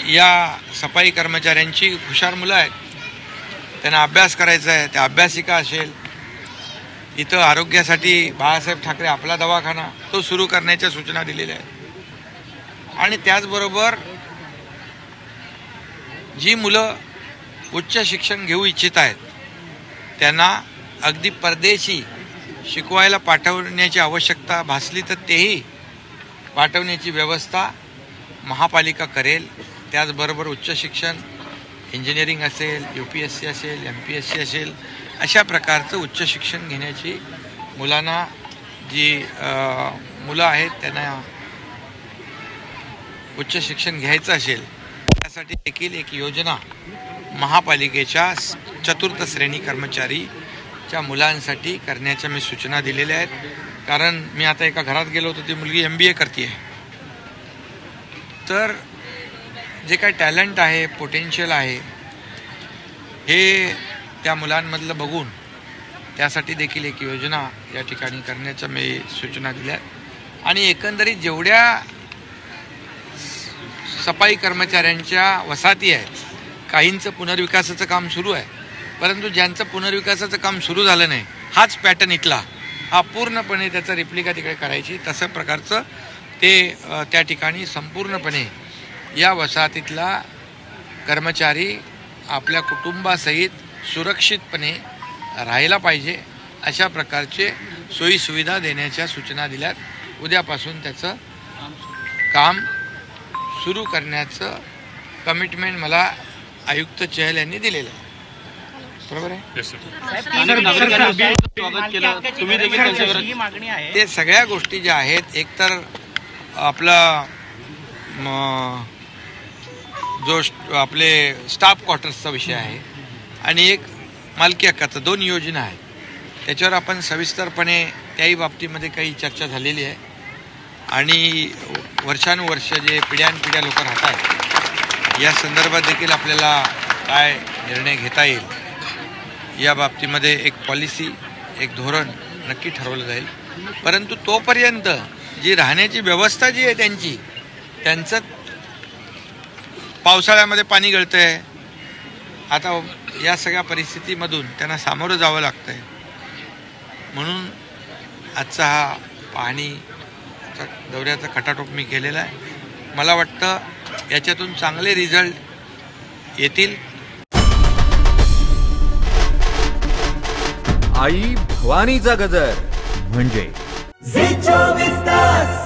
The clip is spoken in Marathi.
या सफाई कर्मचाऱ्यांची हुशार मुलं आहेत, त्यांना अभ्यास करायचा आहे, त्या अभ्यासिका असेल, इथं आरोग्यासाठी बाळासाहेब ठाकरे आपला दवाखाना तो सुरू करण्याच्या सूचना दिलेल्या आहेत। आणि त्याचबरोबर जी मुलं उच्च शिक्षण घेऊ इच्छित आहेत त्यांना अगदी परदेशी शिकवायला पाठवण्याची आवश्यकता भासली तर तेही पाठवण्याची व्यवस्था महापालिका करेल। त्याचबरोबर उच्च शिक्षण इंजिनिअरिंग असेल, UPSC असेल, MPSC असेल, अशा प्रकारचं उच्च शिक्षण घेण्याची मुलांना जी मुलं आहेत त्यांना उच्च शिक्षण घ्यायचं असेल त्यासाठी देखील एक योजना महापालिकेच्या चतुर्थ श्रेणी कर्मचारीच्या मुलांसाठी करण्याच्या मी सूचना दिलेल्या आहेत। कारण मी आता एका घरात गेलो होतो, ती मुलगी MBA करते आहे, तर जे काही टॅलेंट आहे, पोटेन्शियल आहे, हे त्या मुलांमधलं बघून त्यासाठी देखील एक योजना या ठिकाणी करण्याच्या मी सूचना दिल्या। आणि एकंदरीत जेवढ्या सफाई कर्मचाऱ्यांच्या वसाहती आहेत, काहींचं पुनर्विकासाचं काम सुरू आहे, परंतु ज्यांचं पुनर्विकासाचं काम सुरू झालं नाही, हाच पॅटर्न इथला हा पूर्णपणे त्याचा रिप्लिका तिकडे करायची, तसं प्रकारचं ते त्या ठिकाणी संपूर्णपणे या वसाहतीतला कर्मचारी आपल्या कुटुंबासहित सुरक्षितपणे राहायला पाहिजे, अशा प्रकारचे सोयीसुविधा देण्याच्या सूचना दिल्यात। उद्यापासून त्याचं काम सुरू करण्याचं कमिटमेंट मला आयुक्त चहल यांनी दिलेलं आहे। बरोबर आहे? ते सगळ्या गोष्टी ज्या आहेत, एकतर आपला जो आपले स्टाफ क्वार्टर्सचा विषय आहे आणि एक मालकी हक्काचा, 2 योजना आहेत, त्याच्यावर आपण सविस्तरपणे त्याही बाबतीमध्ये काही चर्चा झालेली आहे। आणि वर्षानुवर्ष जे पिढ्यानपिढ्या लोक राहतात या संदर्भात देखील आपल्याला काय निर्णय घेता येईल या बाबतीमध्ये एक पॉलिसी, एक धोरण नक्की ठरवलं जाईल। परंतु तोपर्यंत जी राहण्याची व्यवस्था जी आहे त्यांचं पावसाळ्यामध्ये पाणी गळतं आहे, आता या सगळ्या परिस्थितीमधून त्यांना सामोरं जावं लागतं आहे, म्हणून आजचा हा पाहणी दौऱ्याचा खटाटोप मी केलेला आहे। मला वाटतं याच्यातून चांगले रिझल्ट येतील। आई भवानीचा गजर म्हणजे झी 24 तास।